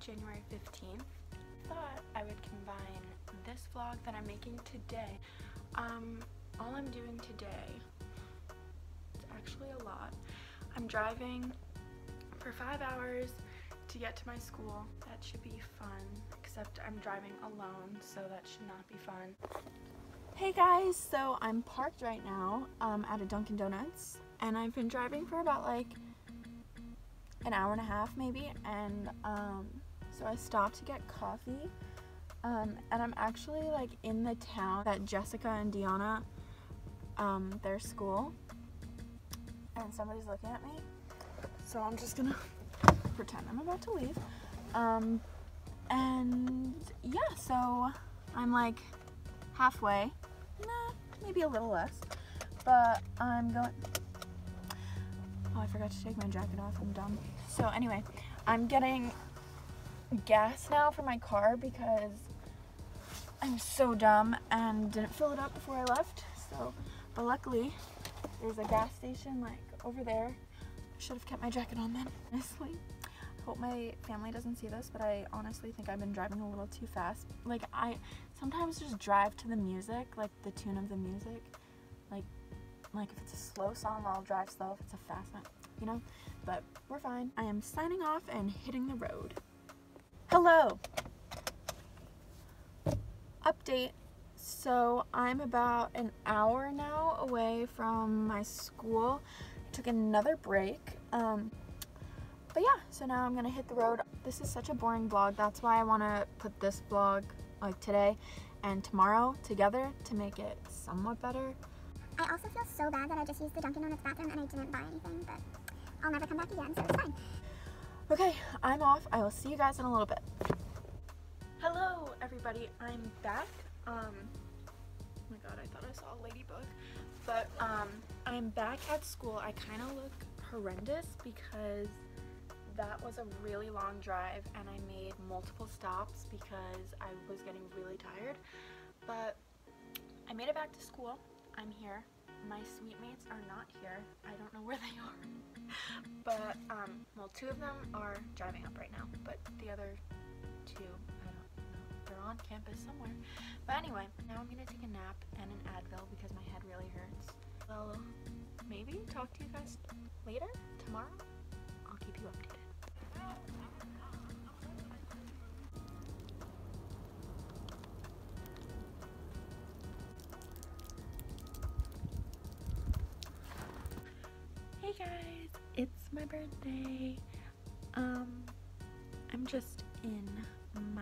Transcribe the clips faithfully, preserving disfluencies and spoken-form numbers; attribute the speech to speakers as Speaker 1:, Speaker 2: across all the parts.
Speaker 1: January fifteenth. Thought I would combine this vlog that I'm making today. Um, all I'm doing today, it's actually a lot. I'm driving for five hours to get to my school. That should be fun, except I'm driving alone, so that should not be fun. Hey guys, so I'm parked right now um, at a Dunkin' Donuts, and I've been driving for about like an hour and a half maybe, and um, so I stopped to get coffee, um, and I'm actually like in the town that Jessica and Deanna, um, their school, and somebody's looking at me, so I'm just gonna pretend I'm about to leave, um, and yeah, so I'm like halfway, nah, maybe a little less, but I'm going, oh, I forgot to take my jacket off, I'm dumb. So anyway, I'm getting gas now for my car because I'm so dumb and didn't fill it up before I left, so, but luckily, there's a gas station like over there. I should have kept my jacket on then, honestly. Hope my family doesn't see this, but I honestly think I've been driving a little too fast. Like, I sometimes just drive to the music, like the tune of the music. Like, like if it's a slow song, I'll drive slow. If it's a fast one, you know? But we're fine. I am signing off and hitting the road. Hello! Update. So I'm about an hour now away from my school. I took another break. Um, But yeah, so now I'm gonna hit the road. This is such a boring vlog. That's why I wanna put this vlog like today and tomorrow together to make it somewhat better.
Speaker 2: I also feel so bad that I just used the Dunkin' Donuts bathroom and I didn't buy anything, but I'll never come back again, so it's fine.
Speaker 1: Okay, I'm off. I will see you guys in a little bit. Hello, everybody. I'm back. Um, oh my god, I thought I saw a ladybug. But um, I'm back at school. I kind of look horrendous because that was a really long drive and I made multiple stops because I was getting really tired, but I made it back to school. I'm here. My sweet mates are not here. I don't know where they are, but um, well, two of them are driving up right now, but the other two, I don't know, they're on campus somewhere. But anyway, now I'm gonna take a nap and an Advil because my head really hurts. Well, maybe talk to you guys later, tomorrow. I'll keep you updated. Hey guys, it's my birthday. Um, I'm just in my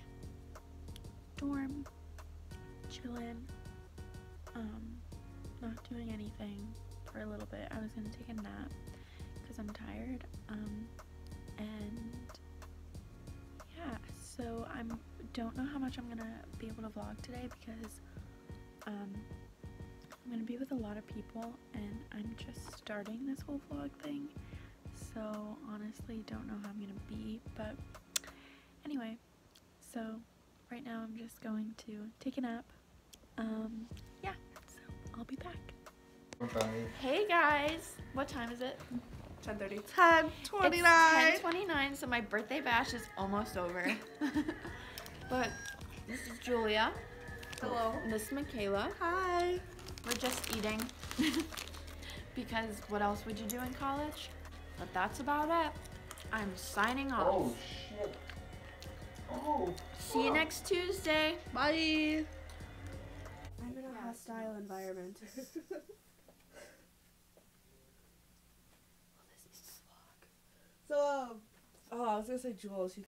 Speaker 1: dorm, chilling, um, not doing anything for a little bit. I was gonna take a nap because I'm tired, um, and yeah, so I don't know how much I'm gonna be able to vlog today because um, I'm gonna be with a lot of people and I'm just starting this whole vlog thing, so honestly don't know how I'm gonna be, but anyway, so right now I'm just going to take a nap. Um, yeah, so I'll be back.
Speaker 3: Bye.
Speaker 1: Hey guys, what time is it?
Speaker 4: ten thirty.
Speaker 1: ten twenty-nine. ten twenty-nine, so my birthday bash is almost over. But this is Julia.
Speaker 4: Hello.
Speaker 1: And this is Michaela.
Speaker 4: Hi.
Speaker 1: We're just eating. Because what else would you do in college? But that's about it. I'm signing off.
Speaker 3: Oh shit. Oh.
Speaker 1: See you next Tuesday.
Speaker 4: Bye. I'm in a
Speaker 1: Yeah.
Speaker 4: hostile environment. So, um, oh, I was gonna say Jules.